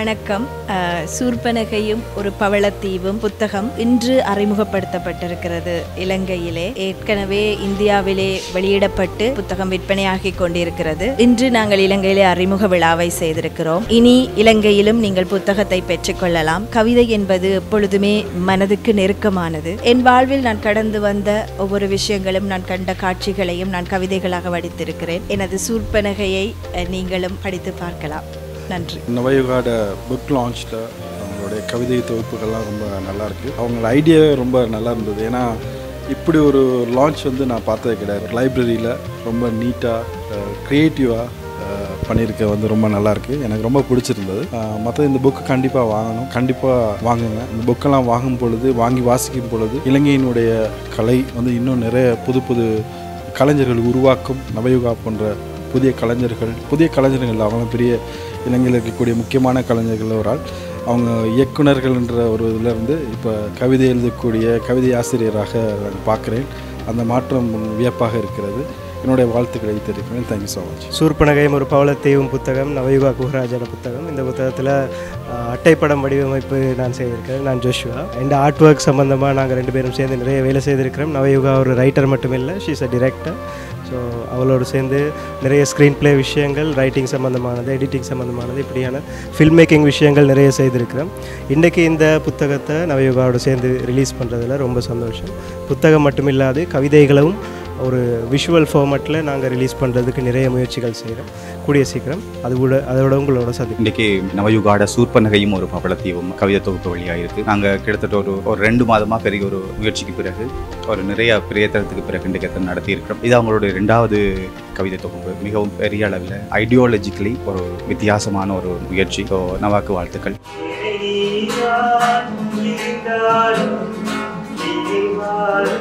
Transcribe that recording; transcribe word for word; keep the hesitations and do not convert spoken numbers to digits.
வணக்கம். சூர்பனகையும் ஒரு பவளத்தீவும் புத்தகம் இன்று அறிமுகப்படுத்தப்பட்டிருக்கிறது இலங்கையிலே. ஏற்கனவே இந்தியாவிலே வெளியிடப்பட்டு புத்தகம் விற்பனையாகி கொண்டிருக்கிறது. இன்று நாங்கள் இலங்கையிலே அறிமுக விழாவை செய்திருக்கிறோம். இனி இலங்கையிலும் நீங்கள் புத்தகத்தை பெற்றுக்கொள்ளலாம். கவிதை என்பது எப்பொழுதுமே மனதுக்கு நெருக்கமானது. என் வாழ்வில் நான் கடந்து வந்த ஒவ்வொரு விஷயங்களும், நான் கண்ட காட்சிகளையும் நான் கவிதைகளாக வடித்திருக்கிறேன். எனது சூர்பனகையை நீங்களும் படித்து பார்க்கலாம். நன்றி. நவயுகாட புக் லான்ச்சில் அவங்களுடைய கவிதை தொகுப்புகள்லாம் ரொம்ப நல்லாயிருக்கு. அவங்களோட ஐடியாவே ரொம்ப நல்லா இருந்தது. ஏன்னா இப்படி ஒரு லான்ச் வந்து நான் பார்த்தது கிடையாது. லைப்ரரியில் ரொம்ப நீட்டாக க்ரியேட்டிவாக பண்ணியிருக்க வந்து ரொம்ப நல்லாயிருக்கு. எனக்கு ரொம்ப பிடிச்சிருந்தது. மற்ற இந்த புக்கு கண்டிப்பாக வாங்கணும், கண்டிப்பாக வாங்குங்க. இந்த புக்கெல்லாம் வாங்கும் பொழுது, வாங்கி வாசிக்கும் பொழுது இலங்கையினுடைய கலை வந்து இன்னும் நிறைய புது புது கலைஞர்கள் உருவாக்கும். நவயுகா போன்ற புதிய கலைஞர்கள் புதிய கலைஞர்கள் அவங்களாம் பெரிய இலங்கையில் இருக்கக்கூடிய முக்கியமான கலைஞர்கள் ஒரு ஆள். அவங்க இயக்குநர்கள்ன்ற ஒரு இதிலேருந்து இப்போ கவிதை எழுதக்கூடிய கவிதை ஆசிரியராக நான் பார்க்குறேன். அந்த மாற்றம் வியப்பாக இருக்கிறது. என்னுடைய வாழ்த்துக்களை தெரிவிக்கிறேன். Thank you so much. சூர்பனகையும் ஒரு பவளத்தீவும் புத்தகம் நவயுகா குஹராஜான புத்தகம். இந்த புத்தகத்தில் அட்டைப்படம் வடிவமைப்பு நான் செய்திருக்கிறேன். நான் ஜோஷுவா. இந்த ஆர்ட் ஒர்க் சம்மந்தமாக நாங்கள் ரெண்டு பேரும் சேர்ந்து நிறைய வேலை செய்திருக்கிறோம். நவயுகா ஒரு ரைட்டர் மட்டும் இல்லை, she is a director. So அவளோடு சேர்ந்து நிறைய ஸ்க்ரீன் ப்ளே விஷயங்கள், ரைட்டிங் சம்மந்தமானது, எடிட்டிங் சம்மந்தமானது, இப்படியான ஃபில்ம் மேக்கிங் விஷயங்கள் நிறைய செய்திருக்கிறோம். இன்றைக்கி இந்த புத்தகத்தை நவயுகாவோடு சேர்ந்து ரிலீஸ் பண்ணுறதுல ரொம்ப சந்தோஷம். புத்தகம் மட்டும் இல்லாது கவிதைகளும் ஒரு விஷுவல் ஃபார்மேட்டில் நாங்கள் ரிலீஸ் பண்ணுறதுக்கு நிறைய முயற்சிகள் செய்கிறோம். கூடிய சீக்கிரம் அது கூட அதோட உங்களோட சதி. இன்றைக்கி நவயுகாட சூர்பனகையும் ஒரு பவளத்தீவும் கவிதை தொகுப்பு வழியாக இருக்குது. நாங்கள் கிட்டத்தட்ட ஒரு ஒரு ரெண்டு மாதமாக பெரிய ஒரு முயற்சிக்கு பிறகு, ஒரு நிறைய பிரயத்தனத்துக்கு பிறகு இன்றைக்கு நடத்தியிருக்கிறோம். இது அவங்களுடைய ரெண்டாவது கவிதை தொகுப்பு. மிகவும் பெரிய அளவில் ஐடியாலஜிக்கலி ஒரு வித்தியாசமான ஒரு முயற்சி. ஸோ நவாக்கு வாழ்த்துக்கள். Bye.